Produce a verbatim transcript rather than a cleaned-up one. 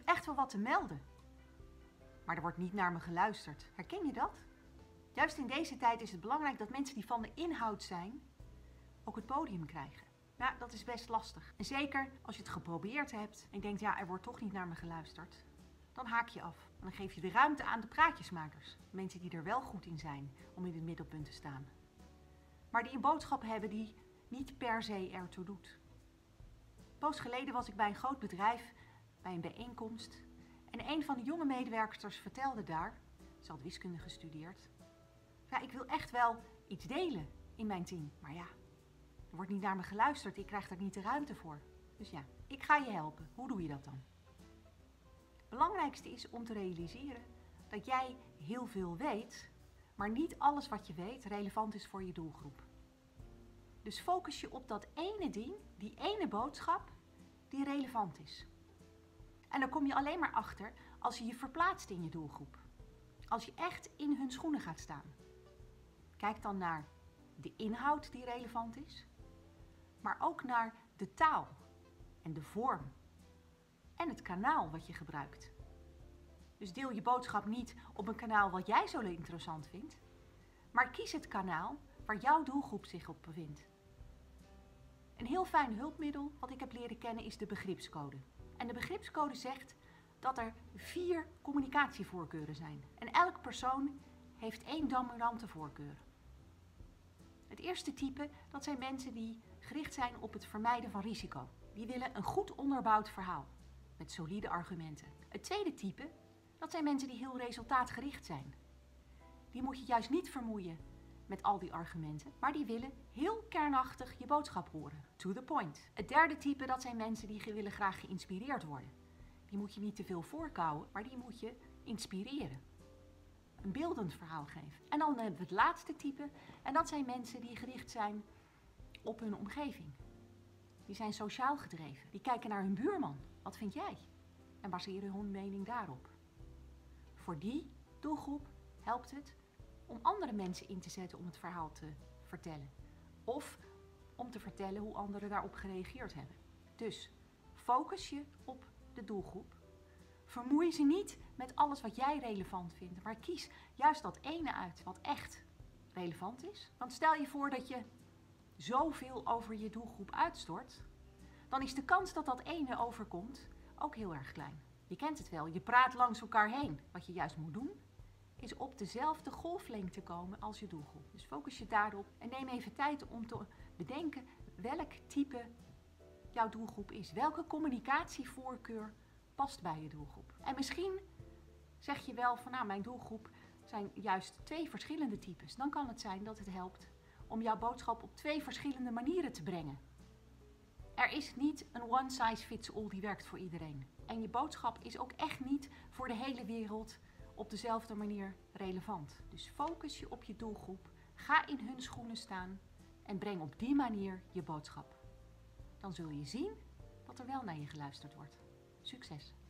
heb echt wel wat te melden. Maar er wordt niet naar me geluisterd. Herken je dat? Juist in deze tijd is het belangrijk dat mensen die van de inhoud zijn, ook het podium krijgen. Nou, dat is best lastig. En zeker als je het geprobeerd hebt en je denkt, ja, er wordt toch niet naar me geluisterd. Dan haak je af. En dan geef je de ruimte aan de praatjesmakers. Mensen die er wel goed in zijn om in het middelpunt te staan. Maar die een boodschap hebben die niet per se ertoe doet. Een poos geleden was ik bij een groot bedrijf, bij een bijeenkomst. En een van de jonge medewerkers vertelde daar, ze had wiskunde gestudeerd. Ja, ik wil echt wel iets delen in mijn team. Maar ja, er wordt niet naar me geluisterd. Ik krijg daar niet de ruimte voor. Dus ja, ik ga je helpen. Hoe doe je dat dan? Het belangrijkste is om te realiseren dat jij heel veel weet, maar niet alles wat je weet relevant is voor je doelgroep. Dus focus je op dat ene ding, die ene boodschap, die relevant is. En daar kom je alleen maar achter als je je verplaatst in je doelgroep. Als je echt in hun schoenen gaat staan. Kijk dan naar de inhoud die relevant is, maar ook naar de taal en de vorm en het kanaal wat je gebruikt. Dus deel je boodschap niet op een kanaal wat jij zo interessant vindt, maar kies het kanaal waar jouw doelgroep zich op bevindt. Een heel fijn hulpmiddel wat ik heb leren kennen is de begripscode. En de begripscode zegt dat er vier communicatievoorkeuren zijn. En elk persoon heeft één dominante voorkeur. Het eerste type, dat zijn mensen die gericht zijn op het vermijden van risico. Die willen een goed onderbouwd verhaal, met solide argumenten. Het tweede type, dat zijn mensen die heel resultaatgericht zijn. Die moet je juist niet vermoeien met al die argumenten, maar die willen heel kernachtig je boodschap horen. To the point. Het derde type, dat zijn mensen die willen graag geïnspireerd worden. Die moet je niet te veel voorkouwen, maar die moet je inspireren. Een beeldend verhaal geven. En dan hebben we het laatste type, en dat zijn mensen die gericht zijn op hun omgeving. Die zijn sociaal gedreven. Die kijken naar hun buurman. Wat vind jij? En baseren hun mening daarop. Voor die doelgroep helpt het om andere mensen in te zetten om het verhaal te vertellen. Of om te vertellen hoe anderen daarop gereageerd hebben. Dus focus je op de doelgroep. Vermoei ze niet met alles wat jij relevant vindt, maar kies juist dat ene uit wat echt relevant is. Want stel je voor dat je zoveel over je doelgroep uitstort, dan is de kans dat dat ene overkomt ook heel erg klein. Je kent het wel, je praat langs elkaar heen. Wat je juist moet doen, is op dezelfde golflengte komen als je doelgroep. Dus focus je daarop en neem even tijd om te bedenken welk type jouw doelgroep is. Welke communicatievoorkeur past bij je doelgroep. En misschien zeg je wel van nou, mijn doelgroep zijn juist twee verschillende types. Dan kan het zijn dat het helpt om jouw boodschap op twee verschillende manieren te brengen. Er is niet een one size fits all die werkt voor iedereen. En je boodschap is ook echt niet voor de hele wereld op dezelfde manier relevant. Dus focus je op je doelgroep, ga in hun schoenen staan en breng op die manier je boodschap. Dan zul je zien dat er wel naar je geluisterd wordt. Succes!